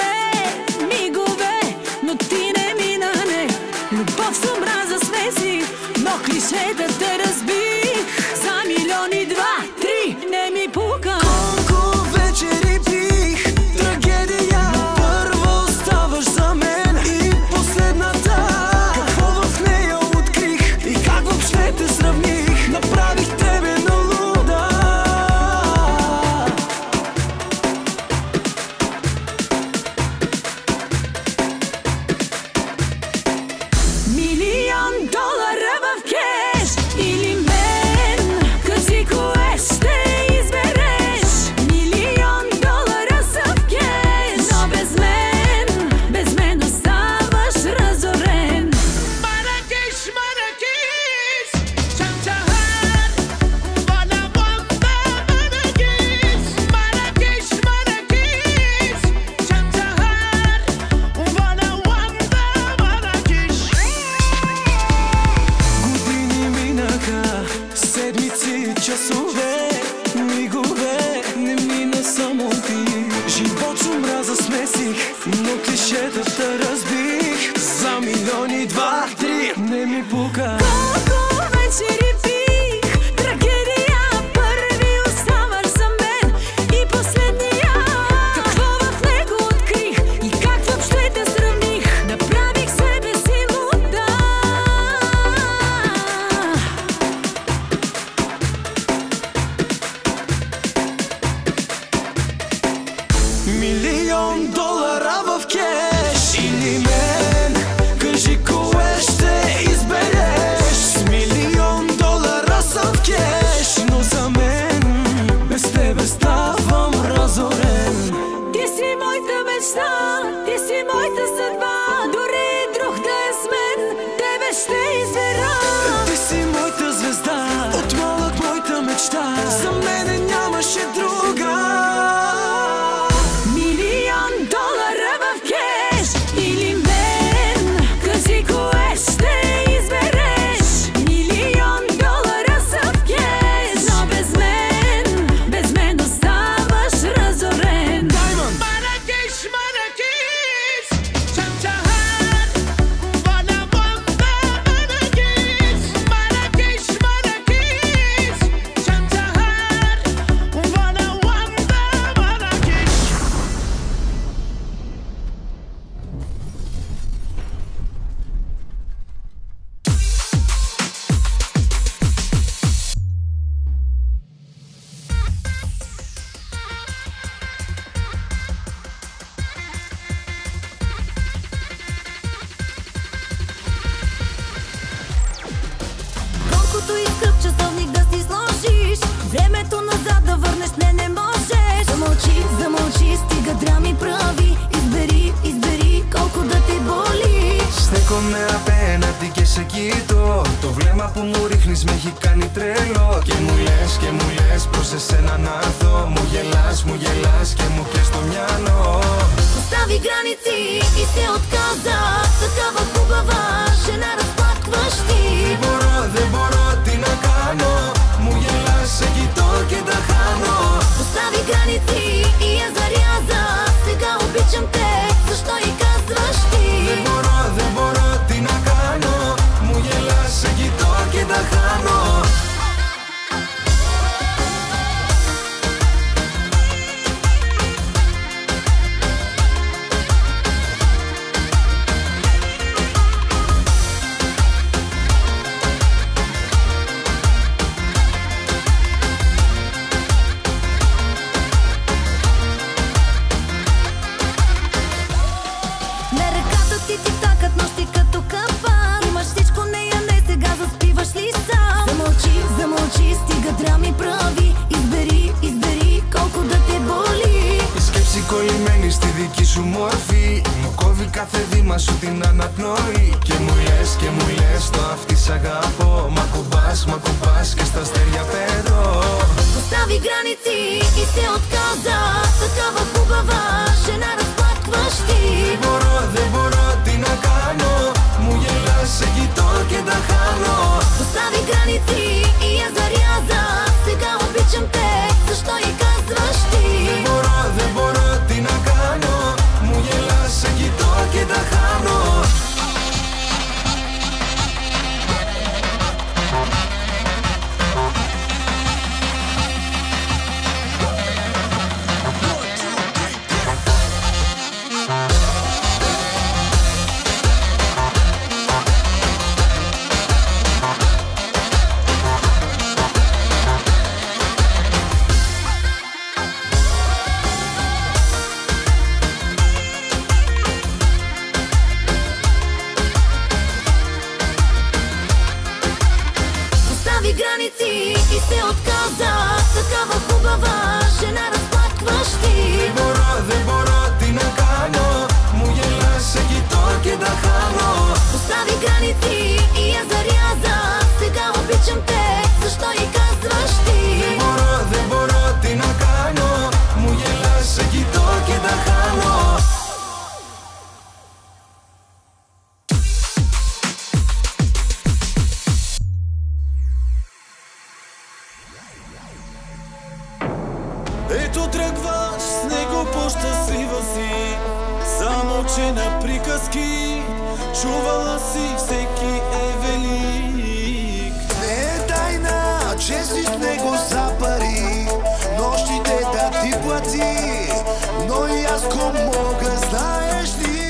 мигове, но ти не мина, не. Любов с омраза смеси, но клишетата разбих. За милиони, два, три, не ми пука. Колко вечери пих, трагедия. Първо ставаш за мен и последната. Какво в нея открих и как въобще те сравних. Направих тебе на луда. Милион долара в кеш или мен, кажи кое ще избереш. Милион долара са в кеш, но без мен оставаш разорен. Маракеш, Маракеш, Чанчахар, Вана Вонда Маракеш. Маракеш, Маракеш, Чанчахар, Вана Вонда Маракеш. Години минаха, седмици, часове, мигове, не мина само ти. Живот с омраза смесих, но клишетата разбих. За милиони, два, три, не ми пука. Колко вечери пих, трагедия. Първи оставаш за мен и последния. Какво в него открих и как въобще те сравних. Направих себе си луда. Милион долара в кеш или мен, кажи кое ще избереш. С милион долара съм в кеш, но за мен без тебе ставам разорен. Ти си моята мечта, ти си моята съдба. Дори друг да е с мен, тебе ще избера. Ти си моята звезда, от малък моята мечта. За мене нямаше друга. Милион долара в кеш или мен, кажи кое ще избереш. Милион долара са в кеш, но без мен оставаш разорен. Маракеш, Маракеш, Чанчахар, Вана Вонда Маракеш. Маракеш, Маракеш, Чанчахар, Вана Вонда Маракеш. Колкото и скъп часовник да си сложиш, времето назад да върнеш не можеш. Замълчи, стига драми прави. Избери колко да те боли. Στέκομαι απέναντι και σε κοιτώ. Το βλέμμα που μου ρίχνεις με έχει κάνει τρελό. Και μου λες προς εσένα να έρθω. Μου γελάς και μου πιες το μυαλό. Постави граници и се отказа. Такава хубава жена разплакваш ти. Δεν μπορώ, τι να κάνω. Μου γελάς, σε κοιτώ και τα χάνω. Постави граници и я заряза. Сега обичам те, защо и казваш ти? Δεν μπορώ, τι να κάνω. Μου γελάς, σε κοιτώ και τα χάνω. На ръката ти тиктакат нощи като капан. Имаш всичко, нея не, сега заспиваш ли сам? Замълчи, стига драми прави. Избери колко да те боли. Η σκέψη κολλημένη στη δική σου μορφή μου κόβει κάθε βήμα σου την αναπνοή. Και μου λες το αυτή σ' αγαπώ. Μ' ακουμπάς και στα αστέρια πέτω. Постави граници и се отказа. Такава хубава жена разплакваш ти. Δεν μπορώ, τι να κάνω. Μου γελάς, σε κοιτώ και τα χάνω. Постави граници и я заряза. Сега обичам те, защо и казваш ти? Δεν μπορώ, τι να κάνω. Μου γελάς. обича на приказки, чувала си всеки е велик. Не е тайна, че си с него за пари, нощите да ти плати, но и аз го мога, знаеш ли?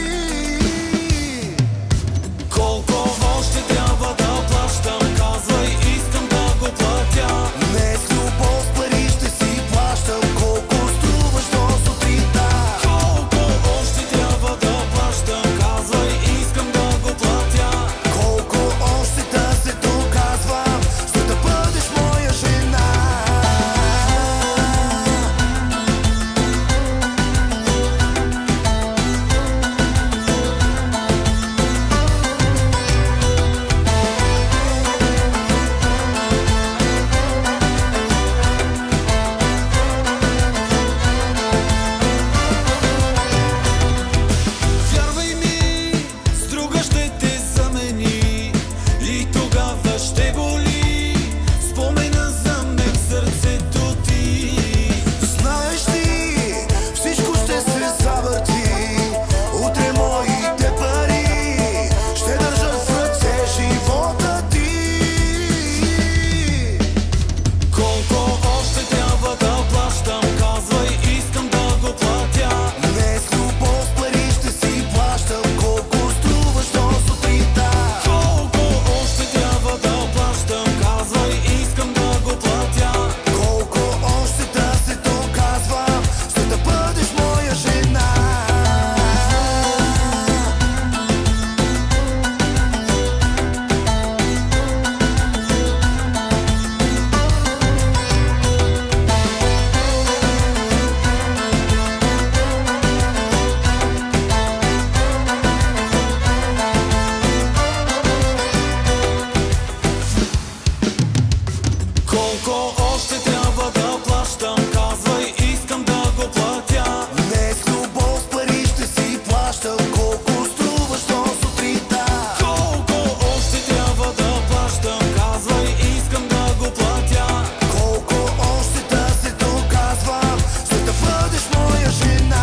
Колко още трябва да плащам, казвай, искам да го платя. Не с любов с пари ще си плащам, колко струваш до сутринта. Колко още трябва да плащам, казвай, искам да го платя. Колко още да се доказвам, за да бъдеш моя жена. Вярвай ми, с друга ще те замени и тогава ще боли спомена за мен в сърцето ти. Знаеш ли, всичко ще се завърти, утре моите пари ще държат в ръце живота ти. Колко още трябва да плащам, казвай, искам да го платя. Не с любов с пари ще си плащам, колко струваш до сутринта. Колко още трябва да плащам, казвай, искам да го платя. Колко още да се доказвам, за да бъдеш моя жена. Колко още трябва да плащам, казвай, искам да го платя. Не с любов с пари ще си плащам, колко струваш до сутринта. Колко още трябва да плащам, казвай, искам да го платя. Колко още да се доказвам, за да бъдеш моя жена.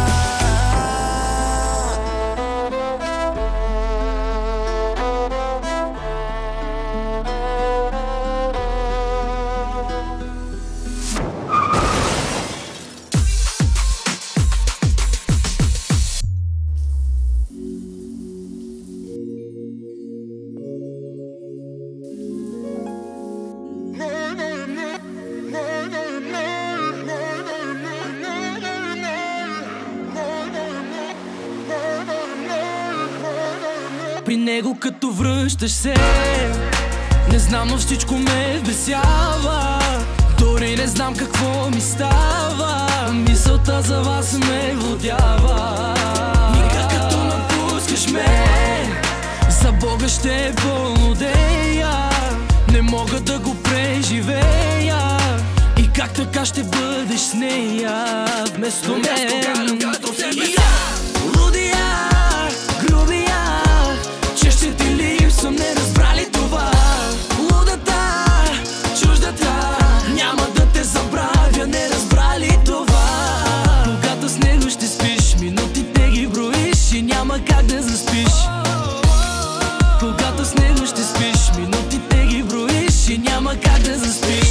При него като връщаш се, не знам, но всичко ме вбесява. Дори не знам какво ми става, мисълта за вас ме водява. Никак като напускаш ме, за Бога ще е пълнодея. Не мога да го преживея, и как така ще бъдеш с нея вместо мен. Лудия, грубия, че ще ти липсвам, не разбрали това. Лудата, чуждата, няма да те забравя, не разбрали това. Когато с него ще спиш, минутите ги броиш и няма как да заспиш. Когато с него ще спиш, минутите ги броиш и няма как да заспиш.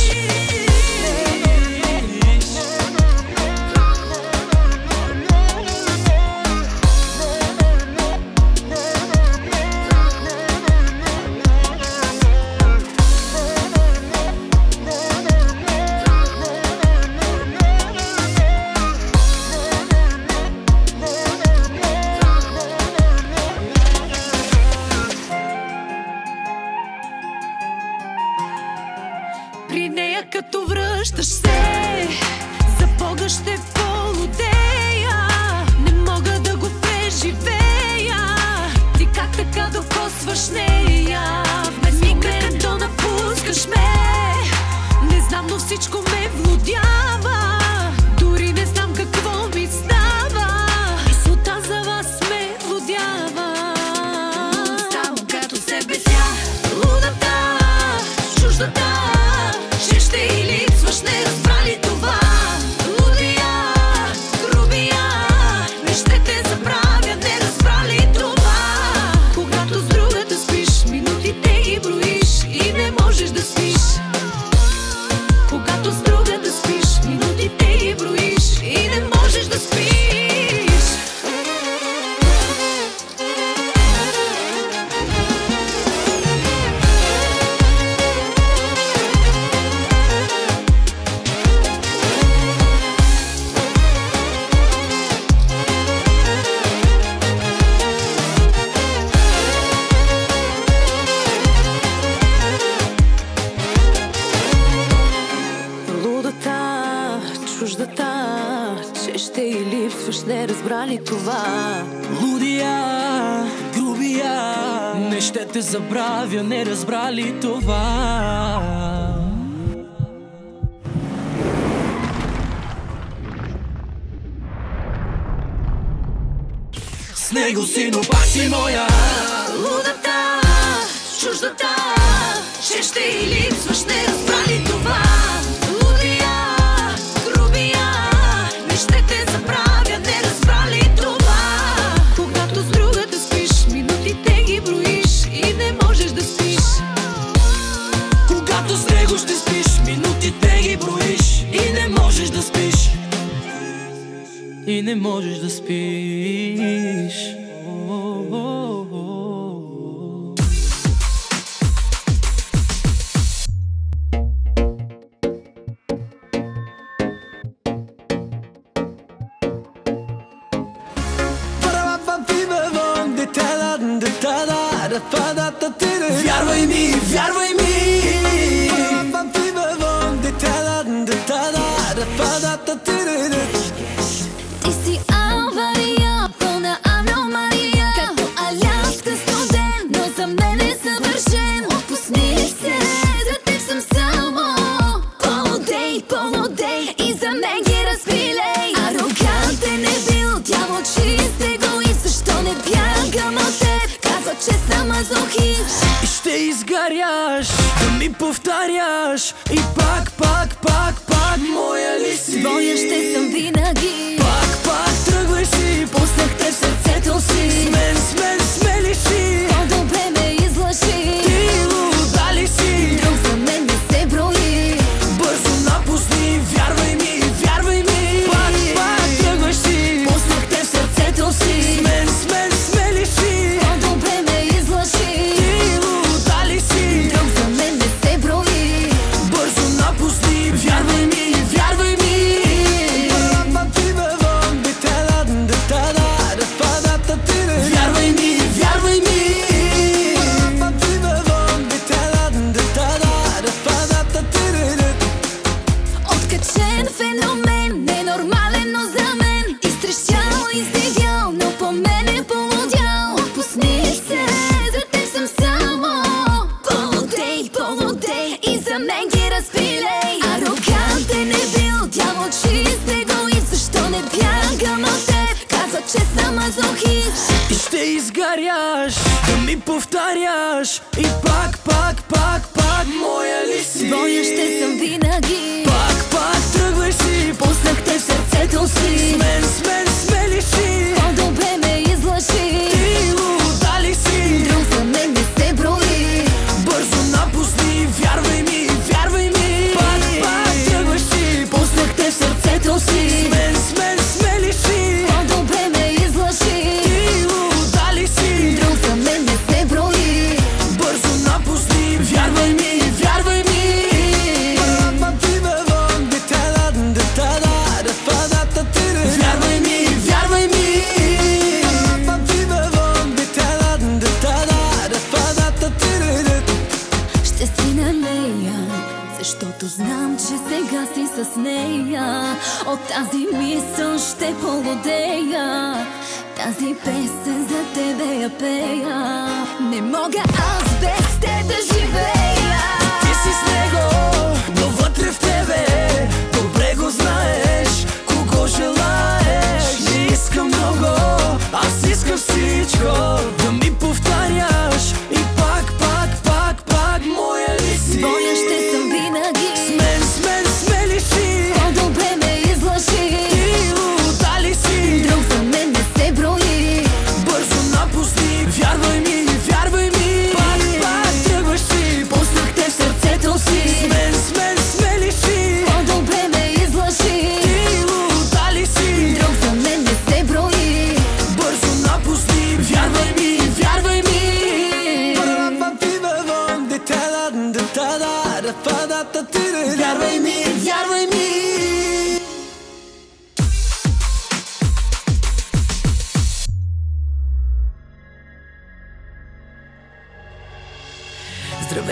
разбрали това. Лудия, грубия, не ще те забравя, не разбрали това. С него си, но пак си моя. Лудата, чуждата, че ще и липсваш, не разбрали това. Лудия, грубия, не ще те забравя, не разбрали това. Когато с другата спиш, минутите ги броиш и не можеш да спиш. Когато с него ще спиш, минутите ги броиш и не можеш да спиш. И не можеш да спиш. Вярвай ми, вярвай ми. Ти си авария, пълна аномалия, като аляска студен, но за мен е съвършен. Отпусни се, за теб съм само полудей, полудей, и за мен ги разпилей. Арогантен е бил, дявол чист егоист, защо не бягам от теб? Казва, че съм мазохист. И ще изгаряш, да ми повтаряш и пак, пак, пак, пак, моя ли си? Твоя ще съм винаги. Пак, пак тръгваш си, Пуснах те в сърцето си. смели си. По-добре ме излъжи. Ти луда ли си? Друг за мен не се брои. Бързо напусни, вярвай ми, вярвай ми. Пак, пак тръгваш си, Пуснах те в сърцето си. смели си. По-добре ме излъжи. Ти луда ли си? Друг за мен не се брои. Бързо напусни, вярвай ми, вярвай ми. Вярвай ми, вярвай ми. Откачен феномен, ненормален, но за мен. Изтрещял, издивял, но по мен е полудял. Отпусни се, за теб съм само полудей, полудей, и за мен ги разпилей. Арогантен е бил, дявол чист егоист, защо не бягам от теб? Казва, че съм мазохист. И ще изгаряш, да ми повтаряш и пак, пак, пак, пак, моя ли си? Твоя ще съм винаги. Пак, пак тръгваш си, Пуснах те в сърцето си. смели си. По-добре ме излъжи. Ти луда ли си? Друг за мен не се брои. Бързо напусни, вярвай ми, вярвай ми. Пак, пак тръгваш си, Пуснах те в сърцето си. смели си. По-добре ме излъжи. Ти луда ли си? Друг за мен не се брои. Бързо напусни, вярвай ми, вярвай ми. Вярвай ми, вярвай ми. Ще си на нея, защото знам, че сега си с нея. От тази мисъл ще полудея. Тази песен за тебе я пея. Не мога аз без те да живея. Ти си с него, но вътре в тебе добре го знаеш кого желаеш. Не искам много, аз искам всичко. Да ми повтаряш и пак, пак, пак, пак, моя ли си? Твоя ще съм винаги. Смели си. По-добре ме излъжи. Ти луда ли си? Друг за мен не се брои. Бързо напусни, вярвай ми, вярвай ми. Пак, пак тръгваш си, Пуснах те в сърцето си. смели си. По-добре ме излъжи. Ти луда ли си? Друг за мен не се брои. Бързо напусни, вярвай ми, вярвай ми. Вярвай ми, вярвай ми.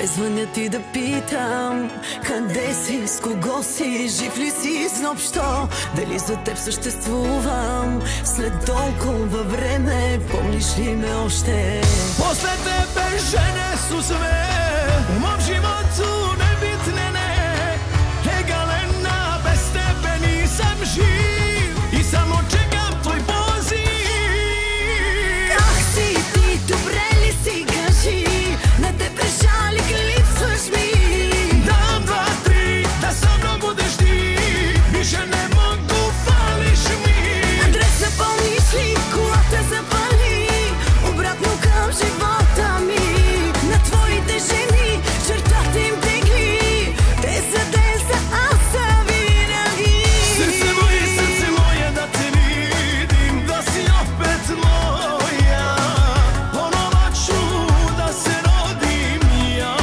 Дай звъня ти да питам, къде си, с кого си, жив ли си изобщо, дали за теб съществувам. След толкова време, помниш ли ме още? После тебе жене с усмех, умам животу не битне не. Егалена, без тебе нисам жив и само чекам твой позив. Как си ти, добре ли си, кажи, не те прежалих, липсваш ми. Дам 2-3, да съм много дъжди, više ne mogu, fališ mi. Адреса помниш ли, кола те запали, обратно към живота ми. На твоите жени, чертата им тегли, те са, аз са винаги. Сърце мое да те видим, да си опет моя, онова чуда се родим я.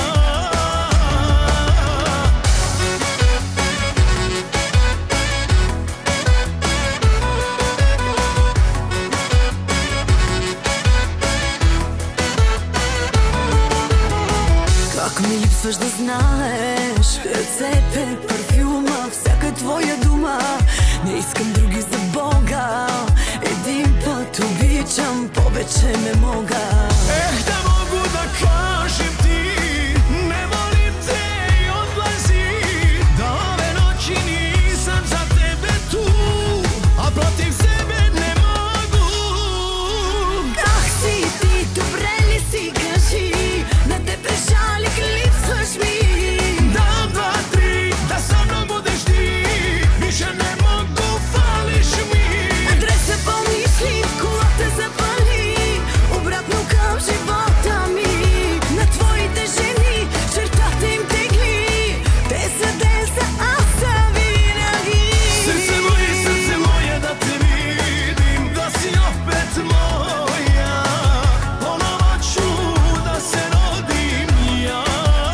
Как ми липсваш да знаеш, ръцете, парфюма, всяка твоя дума. Не искам други за Бога, един път обичам, повече не мога. Ех, да мога да кажем ти, не волим те и odlazi. Da ove noći nisam za tebe tu, a protiv sebe ne mogu. Как си ти, добре ли си, кажи, не те прежалих, липсваш ми. Дам 2-3, да съм много дъжди, više ne mogu, fališ mi. Адреса помниш ли, кола те запали, обратно към живота ми. На твоите жени, чертата им тегли, те са, аз са винаги. Сърце мое да те видим, да си опет моя, онова чуда се родим я.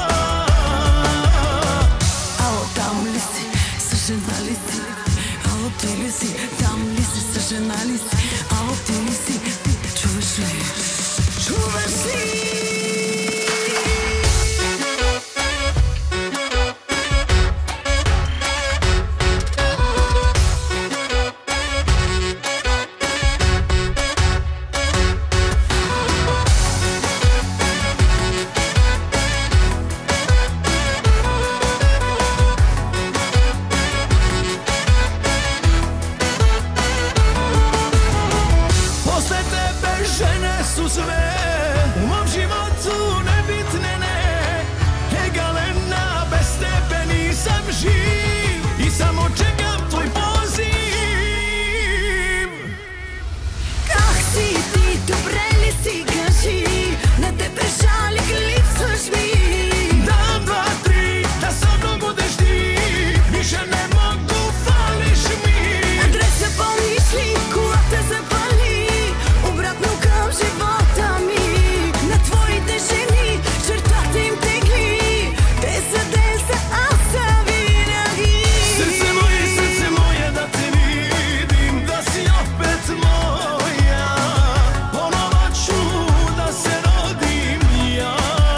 Ало, там ли си, съжена ли си? Ало, ти ли си, там ли си, съжена ли си? Ало, ти ли си, чуваш ли? Чуваш ли? После тебе жене с усмех, умам животу не битне не. Егалена, без тебе nisam živ i samo čekam tvoj poziv. Как си ти, добре ли си, кажи, не те прежалих, липсваш ми. Дам 2-3, да съм много дъжди, više ne mogu, fališ mi. Адреса помниш ли, кола те запали, обратно към живота ми. На твоите жени, чертата им тегли, те са, аз са винаги. Сърце мое да те видим, да си опет моя, онова чуда се родим я.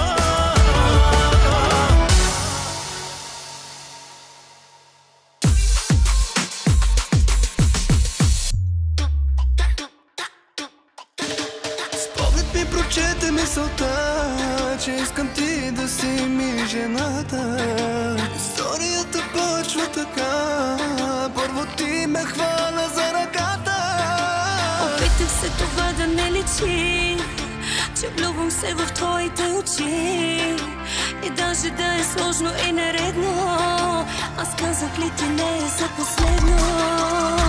Спомнят ми прочете мисълта, че искам ти да си ми жената. Историята почва така, първо ти ме хвана за ръката. Опитах се това да не личи, че влюбвам се в твоите очи. И даже да е сложно и нередно, аз казах ли ти не е за последно.